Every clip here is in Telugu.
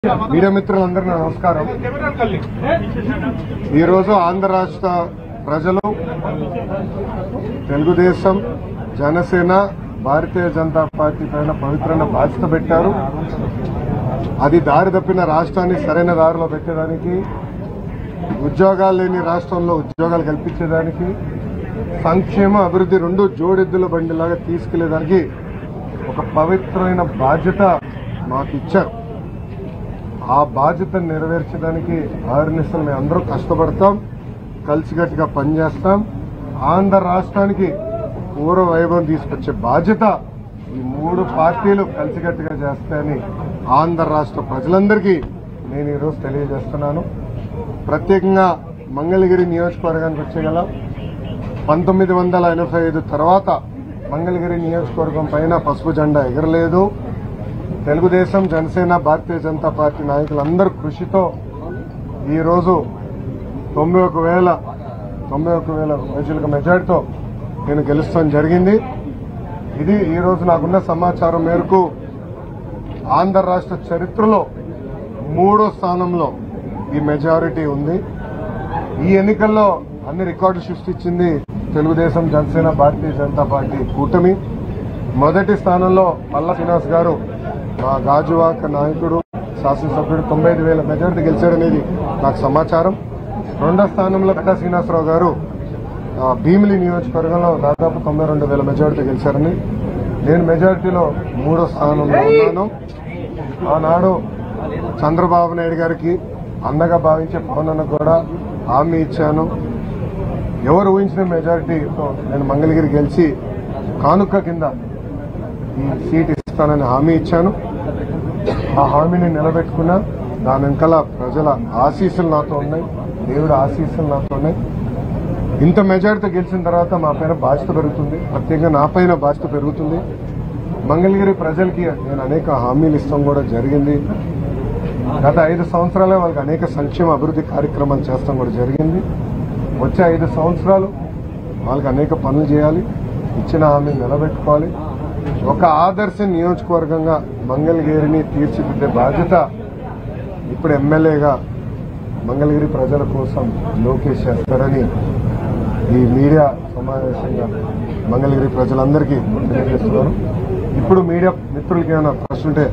మీడియా మిత్రులందరికీ నమస్కారం. ఈరోజు ఆంధ్ర రాష్ట్ర ప్రజలు తెలుగుదేశం, జనసేన, భారతీయ జనతా పార్టీ పైన పవిత్రమైన బాధ్యత పెట్టారు. అది దారి తప్పిన రాష్ట్రాన్ని సరైన దారిలో పెట్టేదానికి, ఉద్యోగాలు లేని రాష్ట్రంలో ఉద్యోగాలు కల్పించేదానికి, సంక్షేమ అభివృద్ధి రెండు జోడెద్దుల బండిలాగా తీసుకెళ్లేదానికి ఒక పవిత్రమైన బాధ్యత మాకు ఇచ్చారు. ఆ బాధ్యతను నెరవేర్చడానికి ఆర్నిసలు మేము అందరూ కష్టపడతాం, కలిసికట్టుగా పనిచేస్తాం. ఆంధ్ర రాష్ట్రానికి పూర్వ వైభవం తీసుకొచ్చే బాధ్యత ఈ మూడు పార్టీలు కలిసికట్టుగా చేస్తాయని ఆంధ్ర రాష్ట్ర ప్రజలందరికీ నేను ఈరోజు తెలియజేస్తున్నాను. ప్రత్యేకంగా మంగళగిరి నియోజకవర్గానికి వచ్చేగల 1985 తర్వాత మంగళగిరి నియోజకవర్గం పైన పసుపు జెండా ఎగరలేదు. తెలుగుదేశం, జనసేన, భారతీయ జనతా పార్టీ నాయకులందరూ కృషితో ఈరోజు 91,000 ప్రజలకు మెజార్టీతో నేను గెలుస్తాం జరిగింది. ఇది ఈరోజు నాకున్న సమాచారం మేరకు ఆంధ్ర రాష్ట్ర చరిత్రలో 3వ స్థానంలో ఈ మెజారిటీ ఉంది. ఈ ఎన్నికల్లో అన్ని రికార్డులు సృష్టించింది తెలుగుదేశం, జనసేన, భారతీయ జనతా పార్టీ కూటమి. మొదటి స్థానంలో పల్లా శ్రీనివాస్ గారు, మా గాజువాక నాయకుడు, శాసనసభ్యుడు 95,000 మెజార్టీ గెలిచారనేది నాకు సమాచారం. రెండో స్థానంలో గడ్డ శ్రీనివాసరావు గారు భీమిలి నియోజకవర్గంలో దాదాపు 92,000 మెజార్టీ గెలిచారని, నేను మెజార్టీలో 3వ స్థానంలో ఉన్నాను. ఆనాడు చంద్రబాబు నాయుడు గారికి అన్నగా భావించే పవన్ అన్న కూడా హామీ ఇచ్చాను. ఎవరు ఊహించిన మెజారిటీతో నేను మంగళగిరి గెలిచి కానుక కింద ఈ సీట్ ఇస్తానని హామీ ఇచ్చాను. ఆ హామీని నిలబెట్టుకున్నా. దాని వెనకాల ప్రజల ఆశీస్సులు నాతో ఉన్నాయి, దేవుడి ఆశీస్సులు నాతో ఉన్నాయి. ఇంత మెజారిటీతో గెలిచిన తర్వాత మా పైన బాధ్యత పెరుగుతుంది, ప్రత్యేకంగా నా పైన బాధ్యత పెరుగుతుంది. మంగళగిరి ప్రజలకి నేను అనేక హామీలు ఇస్తాం కూడా జరిగింది. గత 5 సంవత్సరాలే వాళ్ళకి అనేక సంక్షేమ అభివృద్ధి కార్యక్రమాలు చేస్తాం కూడా జరిగింది. వచ్చే 5 సంవత్సరాలు వాళ్ళకి అనేక పనులు చేయాలి, ఇచ్చిన హామీని నిలబెట్టుకోవాలి. ఒక ఆదర్శ నియోజకవర్గంగా మంగళగిరిని తీర్చిదిద్దే బాధ్యత ఇప్పుడు ఎమ్మెల్యేగా మంగళగిరి ప్రజల కోసం లోకేష్ చేస్తారని ఈ మీడియా సమావేశంగా మంగళగిరి ప్రజలందరికీ తెలియజేస్తున్నారు. ఇప్పుడు మీడియా మిత్రులకి ఏమైనా ప్రశ్న ఉంటే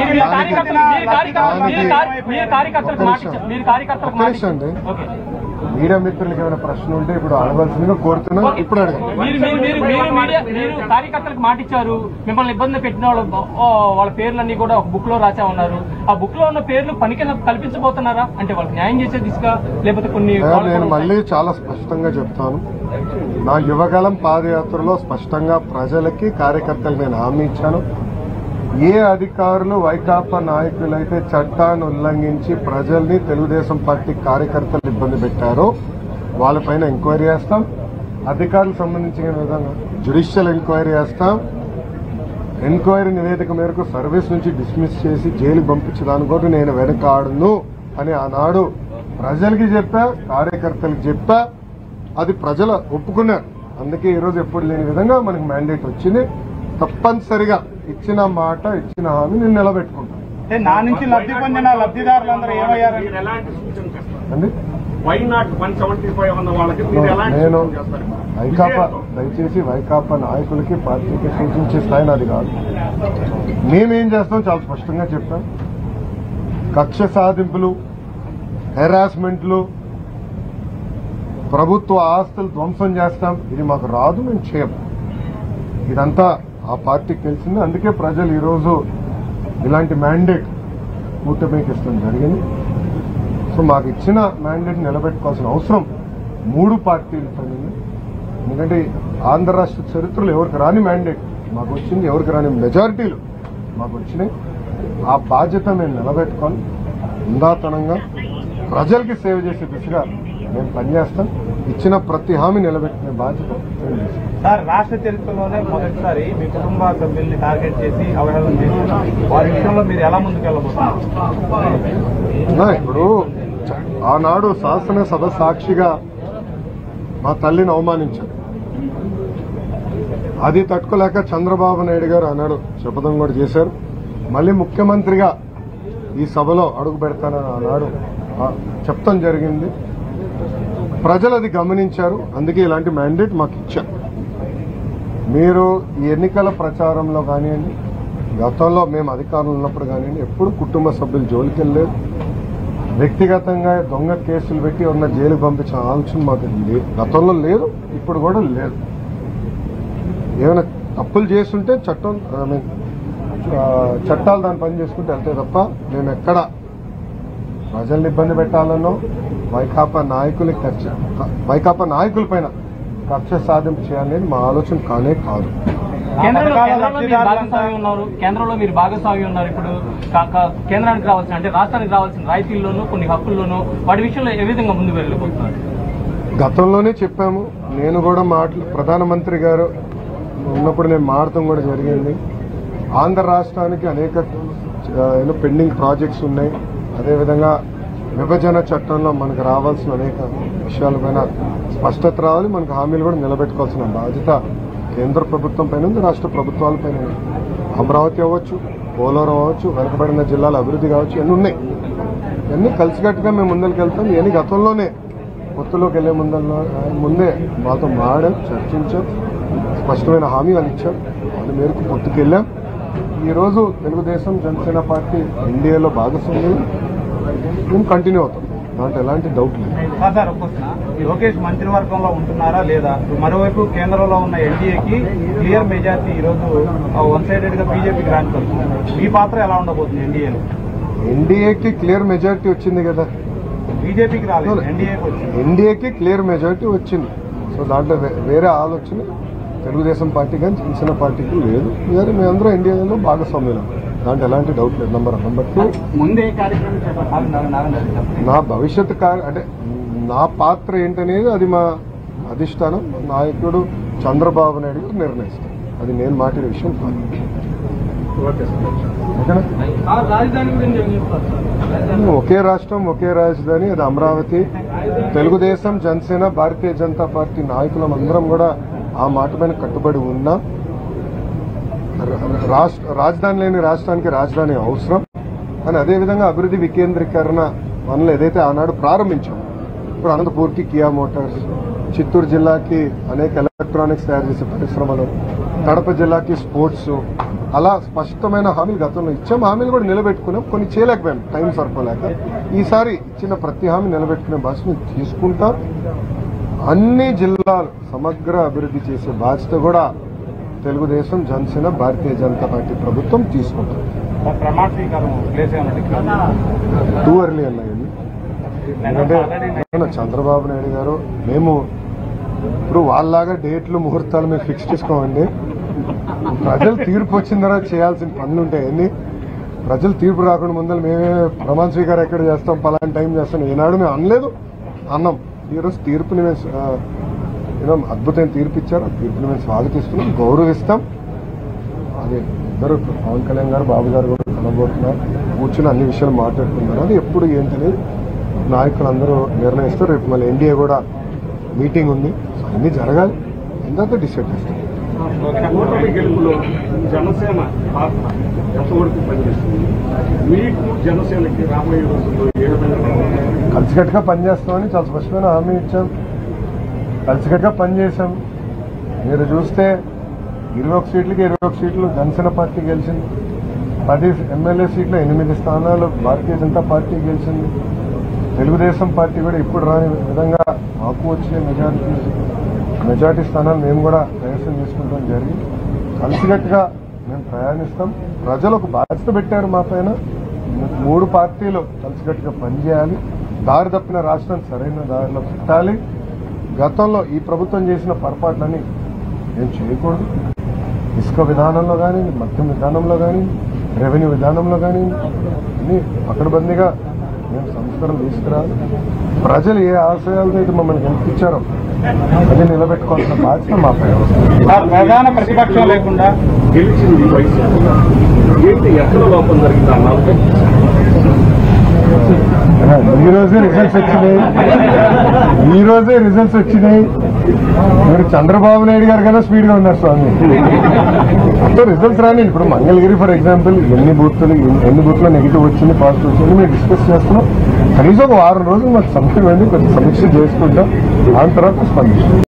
అండి, మీడియా మిత్రులకి ఏమైనా ప్రశ్న ఉంటే ఇప్పుడు అడగాల్సిందిగా కోరుతున్నాను. ఇప్పుడు కార్యకర్తలకు మాటిచ్చారు, మిమ్మల్ని ఇబ్బంది పెట్టిన వాళ్ళ పేర్లన్నీ కూడా ఒక బుక్ లో రాసా ఉన్నారు. ఆ బుక్ లో ఉన్న పేర్లు పనికి కల్పించబోతున్నారా? అంటే వాళ్ళకి న్యాయం చేసే దిశగా, లేకపోతే కొన్ని నేను మళ్ళీ చాలా స్పష్టంగా చెప్తాను. నా యువగలం పాదయాత్రలో స్పష్టంగా ప్రజలకి, కార్యకర్తలకు నేను హామీ ఇచ్చాను. ఏ అధికారులు, వైకాపా నాయకులైతే చట్టాన్ని ఉల్లంఘించి ప్రజల్ని, తెలుగుదేశం పార్టీ కార్యకర్తలు ఇబ్బంది పెట్టారో వాళ్ళపైన ఎంక్వైరీ చేస్తాం. అధికారులకు సంబంధించిన విధంగా జ్యుడిషియల్ ఎంక్వైరీ చేస్తాం. ఎంక్వైరీ నివేదిక మేరకు సర్వీస్ నుంచి డిస్మిస్ చేసి జైలుకు పంపించడానికి కూడా నేను వెనకాడను అని ఆనాడు ప్రజలకి చెప్పా, కార్యకర్తలకు చెప్పా. అది ప్రజలు ఒప్పుకున్నారు. అందుకే ఈరోజు ఎప్పుడు లేని విధంగా మనకి మ్యాండేట్ వచ్చింది. తప్పనిసరిగా ఇచ్చిన మాట, ఇచ్చిన హామీ నేను నిలబెట్టుకుంటాను. నా నుంచి లబ్ధి పొందిన లబ్ధిదారులందరూ ఏమయ్యారండి? నేను వైకాపా, దయచేసి వైకాపా నాయకులకి, పార్టీకి సూచించే స్థాయి నాది కాదు. మేమేం చేస్తాం చాలా స్పష్టంగా చెప్పాం. కక్ష సాధింపులు, హెరాస్మెంట్లు, ప్రభుత్వ ఆస్తులు ధ్వంసం చేస్తాం, ఇది మాకు రాదు, మేము చేయం. ఇదంతా ఆ పార్టీకి తెలిసింది. అందుకే ప్రజలు ఈరోజు ఇలాంటి మ్యాండేట్ కూటమికి ఇష్టం జరిగింది. సో మాకు ఇచ్చిన మ్యాండేట్ నిలబెట్టుకోవాల్సిన అవసరం 3 పార్టీలు పడింది. ఎందుకంటే ఆంధ్ర రాష్ట్ర చరిత్రలో ఎవరికి రాని మ్యాండేట్ మాకు వచ్చింది, ఎవరికి రాని మెజారిటీలు మాకు వచ్చినాయి. ఆ బాధ్యత మేము నిలబెట్టుకొని ఉందాతనంగా ప్రజలకి సేవ చేసే దిశగా మేము పనిచేస్తాం. ఇచ్చిన ప్రతి హామీ నిలబెట్టుకునే బాధ్యత. సార్, రాష్ట్ర చరిత్రలోనే మొదటిసారి మీ కుటుంబ సభ్యుల్ని టార్గెట్ చేసి అవహేళన చేసి వారి విషయంలో మీరు ఎలా ముందుకెళ్ళబోతున్నారు? ఇప్పుడు ఆనాడు శాసనసభ సాక్షిగా మా తల్లిని అవమానించారు. అది తట్టుకోలేక చంద్రబాబు నాయుడు గారు ఆనాడు శపథం కూడా చేశారు. మళ్ళీ ముఖ్యమంత్రిగా ఈ సభలో అడుగు పెడతానని ఆనాడు చెప్తాం జరిగింది. ప్రజలు అది గమనించారు. అందుకే ఇలాంటి మ్యాండేట్ మాకు ఇచ్చారు. మీరు ఈ ఎన్నికల ప్రచారంలో కానివ్వండి, గతంలో మేము అధికారంలో ఉన్నప్పుడు కానివ్వండి, ఎప్పుడు కుటుంబ సభ్యులు జోలికి వెళ్ళలేదు. వ్యక్తిగతంగా దొంగ కేసులు పెట్టి ఉన్న జైలుకు పంపించిన ఆలోచన మాకు గతంలో లేదు, ఇప్పుడు కూడా లేదు. ఏమైనా తప్పులు చేస్తుంటే చట్టాలు దాన్ని పని చేసుకుంటే వెళ్తే తప్ప మేము ఎక్కడ ప్రజల్ని ఇబ్బంది పెట్టాలనో వైకాపా నాయకులపైన కక్ష సాధింపు చేయాలనేది మా ఆలోచన కానే కాదు. కేంద్రంలో మీరు భాగస్వామి ఉన్నారు. ఇప్పుడు కేంద్రానికి రావాల్సిన అంటే రాష్ట్రానికి రావాల్సిన రాయితీల్లోనూ కొన్ని హక్కుల్లోనూ వాటి విషయంలో ఏ విధంగా ముందుకు వెళ్ళిపోతున్నారు? గతంలోనే చెప్పాము. నేను కూడా ప్రధానమంత్రి గారు ఉన్నప్పుడు నేను మాట్లాడటం కూడా జరిగింది. ఆంధ్ర రాష్ట్రానికి అనేక పెండింగ్ ప్రాజెక్ట్స్ ఉన్నాయి. అదేవిధంగా విభజన చట్టంలో మనకు రావాల్సిన అనేక విషయాలపైన స్పష్టత రావాలి. మనకు హామీలు కూడా నిలబెట్టుకోవాల్సిన బాధ్యత కేంద్ర ప్రభుత్వం పైన ఉంది, రాష్ట్ర ప్రభుత్వాల పైన ఉంది. అమరావతి అవ్వచ్చు, పోలవరం అవ్వచ్చు, వెనుకబడిన జిల్లాల అభివృద్ధి కావచ్చు, ఇవన్నీ ఉన్నాయి. ఇవన్నీ కలిసికట్టుగా మేము ముందరికి వెళ్తాం. ఇవన్నీ గతంలోనే పొత్తులోకి వెళ్లే ముందే మాతో మాడాం, చర్చించాం, స్పష్టమైన హామీలు ఇచ్చాం. దాని మేరకు పొత్తుకెళ్ళాం. ఈరోజు తెలుగుదేశం జనసేన పార్టీ ఎన్డీఏలో భాగస్వామ్యం మేము కంటిన్యూ అవుతాం. దాంట్లో ఎలాంటి డౌట్ లేదు. సార్ లోకేష్ మంత్రివర్గంలో ఉంటున్నారా లేదా? మరోవైపు కేంద్రంలో ఉన్న ఎన్డీఏకి క్లియర్ మెజార్టీ ఈరోజు వన్ సైడెడ్ గా బీజేపీకి రానిపోతుంది. మీ పాత్ర ఎలా ఉండబోతుంది ఎన్డీఏలో? ఎన్డీఏకి క్లియర్ మెజార్టీ వచ్చింది కదా, బీజేపీకి రాలేదు, ఎన్డీఏకి క్లియర్ మెజార్టీ వచ్చింది. సో దాంట్లో వేరే ఆలోచన తెలుగుదేశం పార్టీ కానీ జనసేన పార్టీకి లేదు. వేరే మేమందరం ఎన్డీఏలో భాగస్వామ్యం, దాంట్లో ఎలాంటి డౌట్ లేదు. నెంబర్ 2 ముందే కార్యక్రమం నా భవిష్యత్ అంటే నా పాత్ర ఏంటనేది అది మా అధిష్టానం నాయకుడు చంద్రబాబు నాయుడు గారు నిర్ణయిస్తారు. అది నేను మాట్లాడే విషయం కాదు. ఒకే రాష్ట్రం ఒకే రాజధాని, అది అమరావతి. తెలుగుదేశం జనసేన భారతీయ జనతా పార్టీ నాయకులం అందరం కూడా ఆ మాట పైన కట్టుబడి ఉన్నాం. రాజధాని లేని రాష్ట్రానికి రాజధాని అవసరం అని, అదేవిధంగా అభివృద్ధి వికేంద్రీకరణ పనులు ఏదైతే ఆనాడు ప్రారంభించాం, ఇప్పుడు అనంతపూర్కి కియా మోటార్స్, చిత్తూరు జిల్లాకి అనేక ఎలక్ట్రానిక్స్ తయారు చేసే పరిశ్రమలు, కడప జిల్లాకి స్పోర్ట్స్, అలా స్పష్టమైన హామీలు గతంలో ఇచ్చాం. హామీలు కూడా నిలబెట్టుకున్నాం. కొన్ని చేయలేకపోయాం, టైం సరిపోలేక. ఈసారి ఇచ్చిన ప్రతి హామీ నిలబెట్టుకునే బాధ్యత తీసుకుంటాం. అన్ని జిల్లాలు సమగ్ర అభివృద్ధి చేసే బాధ్యత కూడా తెలుగుదేశం జనసేన భారతీయ జనతా పార్టీ ప్రభుత్వం తీసుకుంటుంది. టూ ఎర్లీ అన్నాయండి. ఎందుకంటే చంద్రబాబు నాయుడు గారు మేము ఇప్పుడు వాళ్ళలాగా డేట్లు ముహూర్తాలు మేము ఫిక్స్ చేసుకోమండి. ప్రజలు తీర్పు వచ్చిన తర్వాత చేయాల్సిన పనులు ఉంటాయని. ప్రజలు తీర్పు రాకుండా ముందర మేమే ప్రమాణ స్వీకారం ఎక్కడ చేస్తాం, పలానా టైం చేస్తాం ఏనాడు మేము అనలేదు, అన్నాం. ఈరోజు తీర్పుని మేము అద్భుతమైన తీర్పు ఇచ్చారు. ఆ తీర్పుని మేము స్వాగతిస్తున్నాం, గౌరవిస్తాం. అది ఇద్దరు పవన్ కళ్యాణ్ గారు, బాబు గారు కూడా కలబోతున్నారు, కూర్చుని అన్ని విషయాలు మాట్లాడుతున్నారు. అది ఎప్పుడు ఏంటనేది నాయకులందరూ నిర్ణయిస్తారు. రేపు మళ్ళీ ఎన్డీఏ కూడా మీటింగ్ ఉంది, అన్ని జరగాలి, ఎంతో డిసైడ్ చేస్తాం. గెలుపులో జనసేన పాత్ర ఎంతవరకు పనిచేస్తుంది? మీకు జనసేనకి రాబోయే రోజుల్లో ఏ విధంగా కలిసికట్టుగా పనిచేస్తామని చాలా స్పష్టమైన హామీ ఇచ్చాం. కలిసికట్టుగా పనిచేశాం. మీరు చూస్తే 21 సీట్లకి 21 సీట్లు జనసేన పార్టీ గెలిచింది. 10 ఎమ్మెల్యే సీట్లు 8 స్థానాలు భారతీయ జనతా పార్టీ గెలిచింది. తెలుగుదేశం పార్టీ కూడా ఇప్పుడు రాని విధంగా మాకు వచ్చే మెజార్టీ స్థానాలు మేము కూడా ప్రయత్నం చేసుకుంటాం జరిగింది. కలిసికట్టుగా మేము ప్రయాణిస్తాం. ప్రజలు ఒక బాధ్యత పెట్టారు మా పైన. 3 పార్టీలు కలిసికట్టుగా పనిచేయాలి. దారి తప్పిన రాష్ట్రం సరైన దారిలో పెట్టాలి. గతంలో ఈ ప్రభుత్వం చేసిన పొరపాట్లని మేము చేయకూడదు. ఇసుక విధానంలో కానీ, మద్యం విధానంలో కానీ, రెవెన్యూ విధానంలో కానీ అన్ని పకడ్బందీగా మేము సంస్కరణ తీసుకురాలి. ప్రజలు ఏ ఆశయాలతో అయితే మమ్మల్ని గెలిపించారో అది నిలబెట్టుకోవాల్సిన బాధ్యత మా పైన. ప్రధాన ప్రతిపక్షం లేకుండా గెలిచింది వైసీపీ. ఏంటి ఎక్కడ లోపం జరిగింది అన్నారు? ఈ రోజే రిజల్ట్స్ వచ్చినాయి. మీరు చంద్రబాబు నాయుడు గారు కన్నా స్పీడ్ గా ఉన్నారు స్వామి. అంతా రిజల్ట్స్ రాని ఇప్పుడు మంగళగిరి ఫర్ ఎగ్జాంపుల్ ఎన్ని బూత్లో నెగిటివ్ వచ్చింది పాజిటివ్ వచ్చింది మేము డిస్కస్ చేస్తున్నాం. కనీసం ఒక 6 రోజులు మాకు సమయం కొంచెం సమీక్ష చేసుకుంటాం. దాని తర్వాత స్పందిస్తాం.